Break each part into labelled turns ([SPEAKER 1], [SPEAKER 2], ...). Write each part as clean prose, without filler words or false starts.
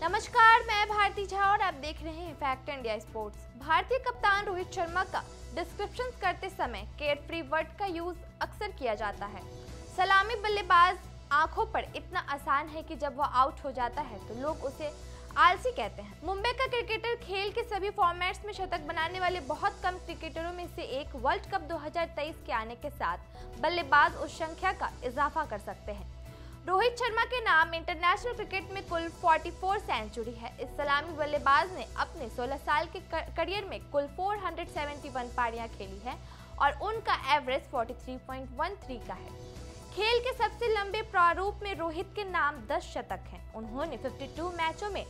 [SPEAKER 1] नमस्कार, मैं भारती झा और आप देख रहे हैं फैक्ट इंडिया स्पोर्ट्स। भारतीय कप्तान रोहित शर्मा का डिस्क्रिप्शन करते समय केयर फ्री वर्ड का यूज अक्सर किया जाता है। सलामी बल्लेबाज आंखों पर इतना आसान है कि जब वह आउट हो जाता है तो लोग उसे आलसी कहते हैं। मुंबई का क्रिकेटर खेल के सभी फॉर्मेट्स में शतक बनाने वाले बहुत कम क्रिकेटरों में से एक। वर्ल्ड कप 2023 के आने के साथ बल्लेबाज उस संख्या का इजाफा कर सकते हैं। रोहित शर्मा के नाम इंटरनेशनल क्रिकेट में कुल 44 सेंचुरी है। इस सलामी बल्लेबाज ने अपने 16 साल के करियर में कुल 471 पारियां खेली है और उनका एवरेज 43.13 का है। खेल के सबसे लंबे प्रारूप में रोहित के नाम 10 शतक हैं। उन्होंने 52 मैचों में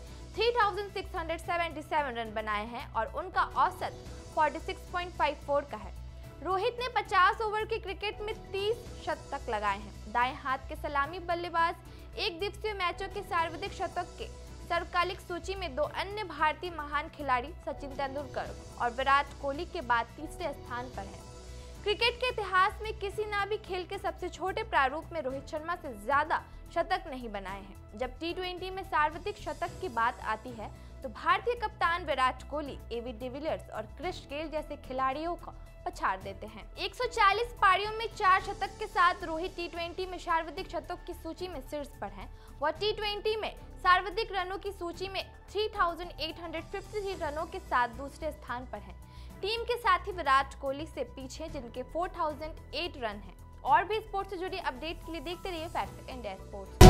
[SPEAKER 1] 3677 रन बनाए हैं और उनका औसत 46.54 का है। रोहित ने 50 ओवर के क्रिकेट में 30 शतक लगाए हैं। दाएं हाथ के सलामी बल्लेबाज एक दिवसीय मैचों के सर्वाधिक शतक के सर्वकालिक सूची में दो अन्य भारतीय महान खिलाड़ी सचिन तेंदुलकर और विराट कोहली के बाद तीसरे स्थान पर हैं। क्रिकेट के इतिहास में किसी ने भी खेल के सबसे छोटे प्रारूप में रोहित शर्मा से ज्यादा शतक नहीं बनाए हैं। जब टी20 में सर्वाधिक शतक की बात आती है तो भारतीय कप्तान विराट कोहली, एबी डिविलियर्स और क्रिस गेल जैसे खिलाड़ियों को पछाड़ देते हैं। 140 पारियों में 4 शतक के साथ रोहित टी20 में सर्वाधिक शतक की सूची में शीर्ष पर हैं। वह टी20 में सर्वाधिक रनों की सूची में 3853 रनों के साथ दूसरे स्थान पर हैं। टीम के साथ ही विराट कोहली से पीछे जिनके 4008 रन हैं। और भी स्पोर्ट्स से जुड़ी अपडेट के लिए देखते रहिए फैक्ट इंडिया स्पोर्ट्स।